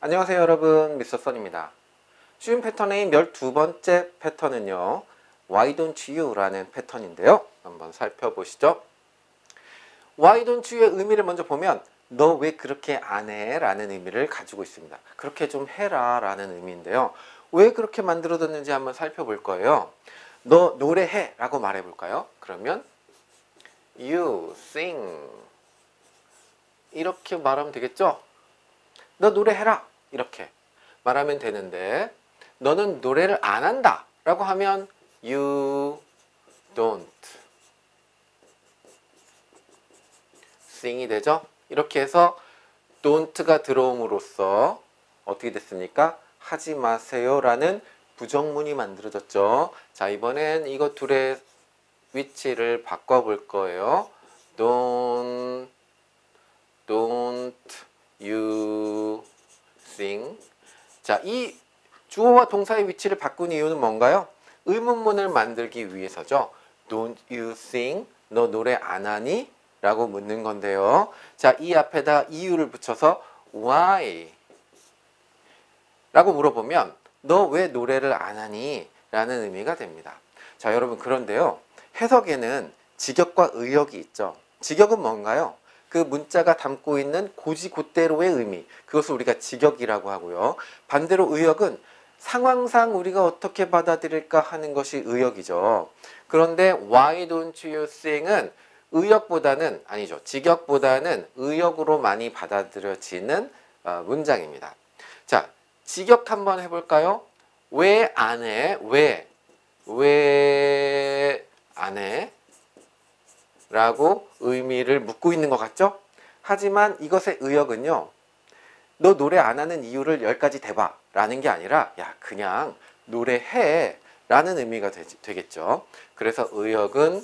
안녕하세요 여러분, 미스터 선입니다. 쉬운 패턴의 12번째 패턴은요, Why don't you? 라는 패턴인데요. 한번 살펴보시죠. Why don't you의 의미를 먼저 보면 너 왜 그렇게 안 해? 라는 의미를 가지고 있습니다. 그렇게 좀 해라 라는 의미인데요. 왜 그렇게 만들어졌는지 한번 살펴볼 거예요. 너 노래해 라고 말해볼까요? 그러면 You sing 이렇게 말하면 되겠죠? 너 노래해라 이렇게 말하면 되는데, 너는 노래를 안 한다 라고 하면 You don't sing이 되죠. 이렇게 해서 don't가 들어옴으로써 어떻게 됐습니까? 하지 마세요 라는 부정문이 만들어졌죠. 자, 이번엔 이거 둘의 위치를 바꿔볼 거예요. Don't you sing. 자, 이 주어와 동사의 위치를 바꾼 이유는 뭔가요? 의문문을 만들기 위해서죠. Don't you sing? 너 노래 안 하니? 라고 묻는 건데요. 자, 이 앞에다 이유를 붙여서 why? 라고 물어보면 너 왜 노래를 안 하니? 라는 의미가 됩니다. 자, 여러분, 그런데요, 해석에는 직역과 의역이 있죠. 직역은 뭔가요? 그 문자가 담고 있는 고지고대로의 의미, 그것을 우리가 직역이라고 하고요. 반대로 의역은 상황상 우리가 어떻게 받아들일까 하는 것이 의역이죠. 그런데 Why don't you sing은 의역보다는, 아니죠, 직역보다는 의역으로 많이 받아들여지는 문장입니다. 자, 직역 한번 해볼까요? 왜 안 해? 왜 안 해? 라고 의미를 묻고 있는 것 같죠? 하지만 이것의 의역은요, 너 노래 안 하는 이유를 10가지 대봐 라는 게 아니라 야, 그냥 노래해 라는 의미가 되겠죠. 그래서 의역은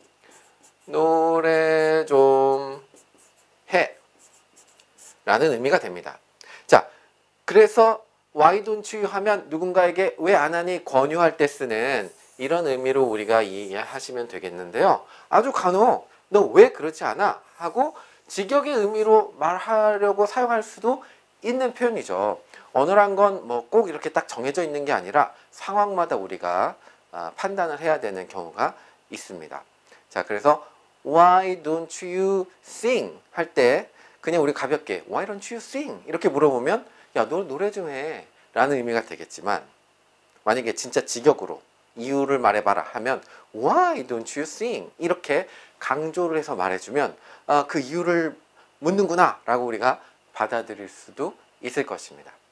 노래 좀 해 라는 의미가 됩니다. 자, 그래서 Why don't you 하면 누군가에게 왜 안 하니 권유할 때 쓰는 이런 의미로 우리가 이해하시면 되겠는데요. 아주 간혹 너 왜 그렇지 않아? 하고 직역의 의미로 말하려고 사용할 수도 있는 표현이죠. 언어란 건 뭐 꼭 이렇게 딱 정해져 있는 게 아니라 상황마다 우리가 판단을 해야 되는 경우가 있습니다. 자, 그래서 Why don't you sing? 할 때 그냥 우리 가볍게 Why don't you sing? 이렇게 물어보면 야, 너 노래 좀 해 라는 의미가 되겠지만, 만약에 진짜 직역으로 이유를 말해봐라 하면 Why don't you sing? 이렇게 강조를 해서 말해주면 그 이유를 묻는구나 라고 우리가 받아들일 수도 있을 것입니다.